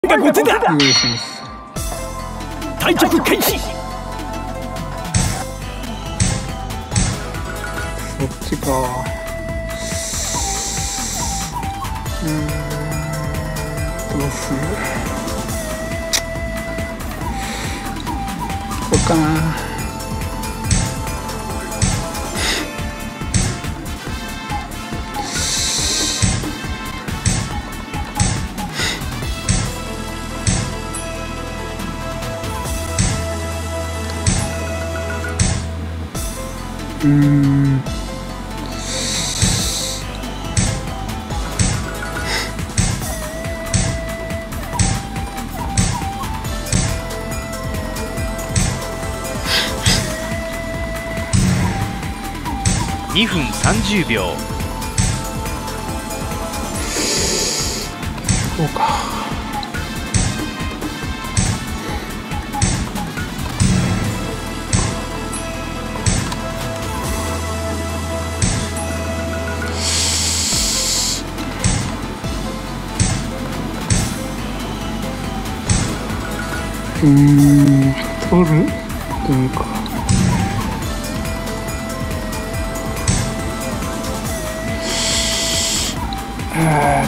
がこっちだ。 お願いします。 対局開始。 そっちか。どうする。こうかな。 2分30秒。 そうか。取る？どうか。や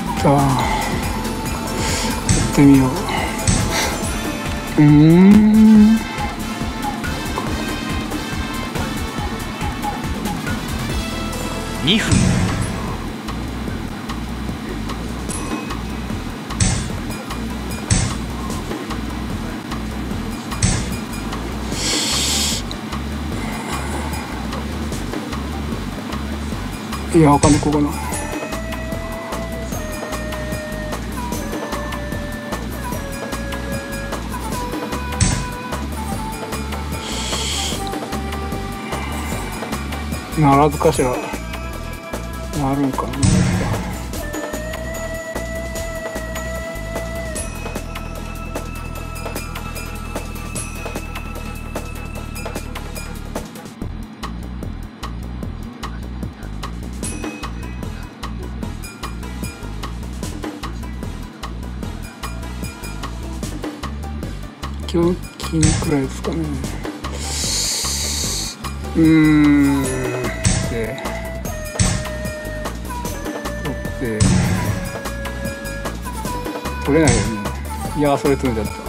ってみよう。 2分。 いや、わかんない、ここかな。ならずかしら。なるんかな。金くらいですかね。取れないよね。いや、それ取れちゃった。